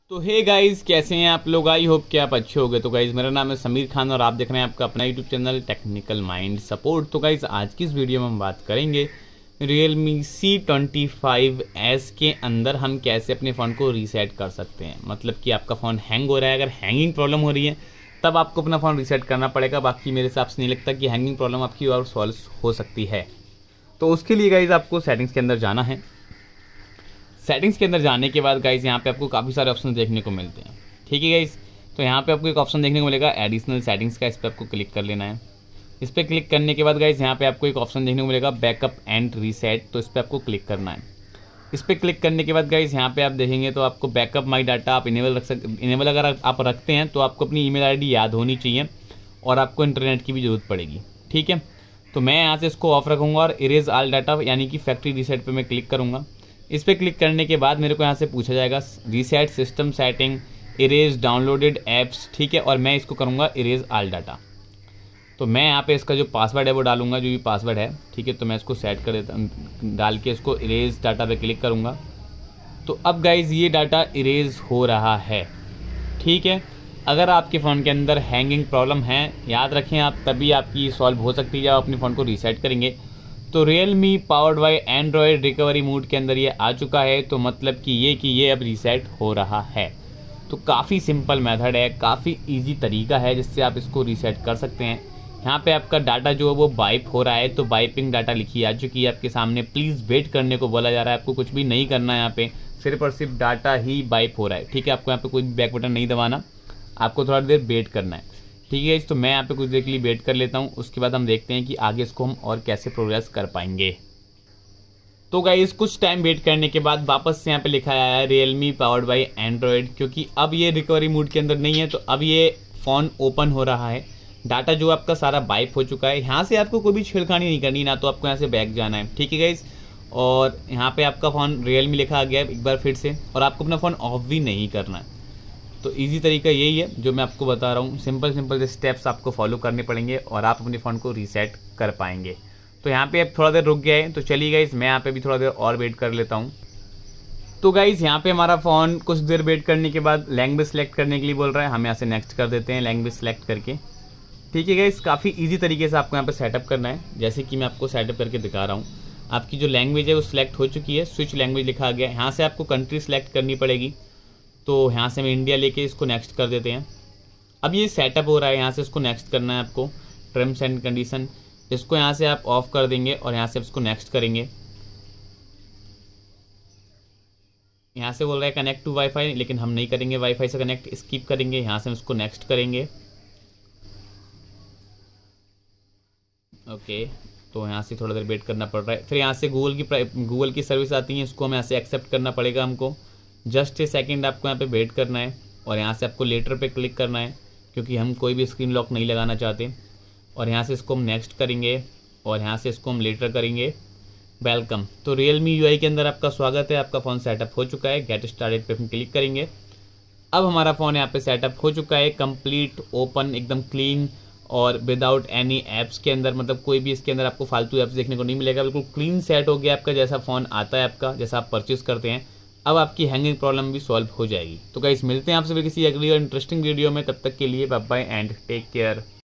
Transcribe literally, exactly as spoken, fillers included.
तो hey guys, कैसे हैं आप लोग। आई होप कि आप अच्छे होंगे। तो गाइस, मेरा नाम है समीर खान और आप देख रहे हैं आपका अपना YouTube channel technical mind support. तो गाइस, आज की इस वीडियो में हम बात करेंगे Realme C twenty five S के अंदर हम कैसे अपने फ़ोन को रीसेट कर सकते हैं। मतलब कि आपका फ़ोन हैंग हो रहा है, अगर हैंगिंग प्रॉब्लम हो रही है तब आपको अपना फ़ोन रीसेट करना पड़ेगा। बाकी मेरे हिसाब से नहीं लगता कि हैंगिंग प्रॉब्लम आपकी और सॉल्व हो सकती है। तो उसके लिए गाइस आपको सेटिंग्स के अंदर जाना है। सेटिंग्स के अंदर जाने के बाद गाइस यहाँ पे आपको काफ़ी सारे ऑप्शन देखने को मिलते हैं। ठीक है गाइस, तो यहाँ पे आपको एक ऑप्शन देखने को मिलेगा एडिशनल सेटिंग्स का। इस पर आपको क्लिक कर लेना है। इस पर क्लिक करने के बाद गाइस यहाँ पे आपको एक ऑप्शन देखने को मिलेगा बैकअप एंड रीसेट। तो इस पर आपको क्लिक करना है। इस पर क्लिक करने के बाद गाइस यहाँ पे आप देखेंगे तो आपको बैकअप माई डाटा आप इनेबल रख सकते। इनेबल अगर आप रखते हैं तो आपको अपनी ईमेल आईडी याद होनी चाहिए और आपको इंटरनेट की भी जरूरत पड़ेगी। ठीक है, तो मैं यहाँ से इसको ऑफ रखूँगा और इरेज ऑल डाटा यानी कि फैक्ट्री रीसेट पर मैं क्लिक करूँगा। इस पर क्लिक करने के बाद मेरे को यहाँ से पूछा जाएगा reset system setting, erase downloaded apps. ठीक है, और मैं इसको करूँगा इरेज ऑल डाटा। तो मैं यहाँ पे इसका जो पासवर्ड है वो डालूंगा, जो भी पासवर्ड है। ठीक है, तो मैं इसको सेट कर देता हूँ, डाल के इसको इरेज डाटा पे क्लिक करूँगा। तो अब गाइज ये डाटा इरेज हो रहा है। ठीक है, अगर आपके फ़ोन के अंदर हैंगिंग प्रॉब्लम है, याद रखें आप तभी आपकी सॉल्व हो सकती है जब आप अपने फ़ोन को रीसेट करेंगे। तो Realme powered by Android recovery mode के अंदर ये आ चुका है। तो मतलब कि ये कि ये अब रीसेट हो रहा है। तो काफ़ी सिंपल मेथड है, काफ़ी इजी तरीका है जिससे आप इसको रीसेट कर सकते हैं। यहाँ पे आपका डाटा जो है वो वाइप हो रहा है, तो वाइपिंग डाटा लिखी आ चुकी है आपके सामने। प्लीज़ वेट करने को बोला जा रहा है, आपको कुछ भी नहीं करना है। यहाँ पे सिर्फ और सिर्फ डाटा ही वाइप हो रहा है। ठीक है, आपको यहाँ पे कोई बैक बटन नहीं दबाना, आपको थोड़ा देर वेट करना है। ठीक है, तो मैं यहाँ पे कुछ देर के लिए वेट कर लेता हूँ। उसके बाद हम देखते हैं कि आगे इसको हम और कैसे प्रोग्रेस कर पाएंगे। तो गाइस, कुछ टाइम वेट करने के बाद वापस से यहाँ पे लिखा आया है रियलमी पावर्ड बाय एंड्रॉयड, क्योंकि अब ये रिकवरी मोड के अंदर नहीं है। तो अब ये फ़ोन ओपन हो रहा है। डाटा जो आपका सारा वाइप हो चुका है। यहाँ से आपको कोई भी छेड़खानी नहीं करनी, ना तो आपको यहाँ से बैक जाना है। ठीक है गाइस, और यहाँ पे आपका फ़ोन रियलमी लिखा आ गया है एक बार फिर से, और आपको अपना फ़ोन ऑफ भी नहीं करना है। तो इजी तरीका यही है जो मैं आपको बता रहा हूँ। सिंपल सिंपल स्टेप्स आपको फॉलो करने पड़ेंगे और आप अपने फ़ोन को रीसेट कर पाएंगे। तो यहाँ पे अब थोड़ा देर रुक गया है, तो चलिए गाइस मैं यहाँ पे भी थोड़ा देर और वेट कर लेता हूँ। तो गाइस, यहाँ पे हमारा फ़ोन कुछ देर वेट करने के बाद लैंग्वेज सेलेक्ट करने के लिए बोल रहा है। हम यहाँ से नेक्स्ट कर देते हैं लैंग्वेज सेलेक्ट करके। ठीक है गाइस, काफ़ी ईजी तरीके से आपको यहाँ पे सेटअप करना है, जैसे कि मैं आपको सेटअप करके दिखा रहा हूँ। आपकी जो लैंग्वेज है वो सिलेक्ट हो चुकी है, स्विच लैंग्वेज लिखा आ गया है। यहाँ से आपको कंट्री सेलेक्ट करनी पड़ेगी। तो यहाँ से मैं इंडिया लेके इसको नेक्स्ट कर देते हैं। अब ये सेटअप हो रहा है, यहाँ से इसको नेक्स्ट करना है आपको। टर्म्स एंड कंडीशन, इसको यहाँ से आप ऑफ कर देंगे और यहाँ से इसको नेक्स्ट करेंगे। यहाँ से बोल रहा है कनेक्ट टू वाईफाई, लेकिन हम नहीं करेंगे, वाईफाई से कनेक्ट स्किप करेंगे। यहाँ से हम इसको नेक्स्ट करेंगे। ओके, तो यहाँ से थोड़ा देर वेट करना पड़ रहा है। फिर यहाँ से गूगल की गूगल की सर्विस आती है, इसको हम यहाँ से एक्सेप्ट करना पड़ेगा हमको। जस्ट ए सेकेंड आपको यहाँ पे वेट करना है और यहाँ से आपको लेटर पे क्लिक करना है, क्योंकि हम कोई भी स्क्रीन लॉक नहीं लगाना चाहते। और यहाँ से इसको हम नेक्स्ट करेंगे और यहाँ से इसको हम लेटर करेंगे वेलकम। तो रियलमी यूआई के अंदर आपका स्वागत है, आपका फ़ोन सेटअप हो चुका है। गेट स्टार्टेड पे हम क्लिक करेंगे। अब हमारा फ़ोन यहाँ पे सेटअप हो चुका है, कंप्लीट ओपन, एकदम क्लीन और विदाउट एनी ऐप्स के अंदर। मतलब कोई भी इसके अंदर आपको फालतू ऐप्स देखने को नहीं मिलेगा। बिल्कुल क्लीन सेट हो गया आपका, जैसा फ़ोन आता है आपका, जैसा आप परचेज करते हैं। अब आपकी हैंगिंग प्रॉब्लम भी सॉल्व हो जाएगी। तो गाइस, मिलते हैं आपसे फिर किसी अगली और इंटरेस्टिंग वीडियो में। तब तक के लिए bye bye and take care.